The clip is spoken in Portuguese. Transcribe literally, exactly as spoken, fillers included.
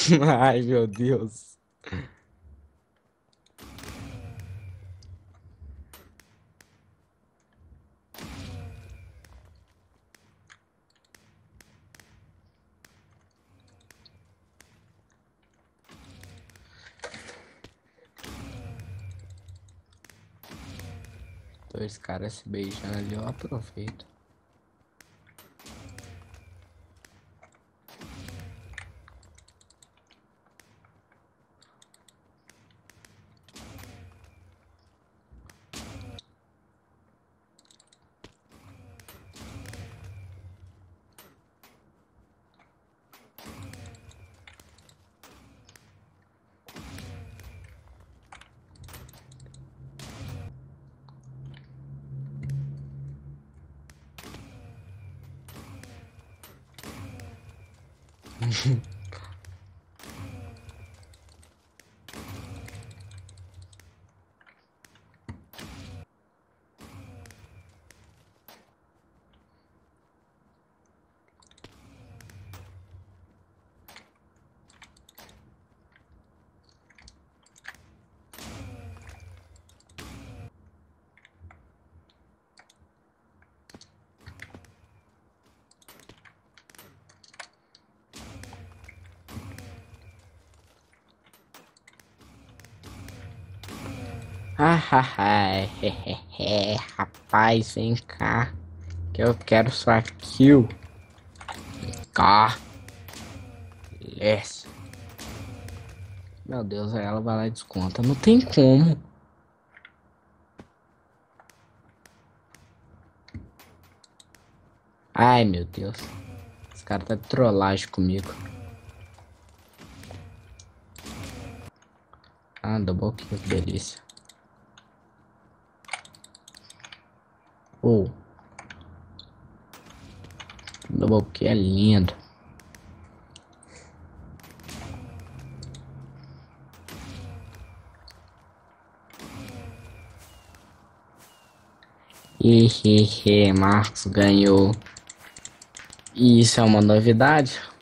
Ai, meu Deus. Dois caras se beijando ali, eu aproveito. Ah, ah, ah, hehehe, rapaz, vem cá, que eu quero sua kill. Vem cá, yes. Meu Deus, aí ela vai lá e desconta. Não tem como. Ai, meu Deus. Esse cara tá de trollagem comigo. Ah, double kill, que delícia. Oh, double kill é lindo. Hehehe, Marcos ganhou. E isso é uma novidade?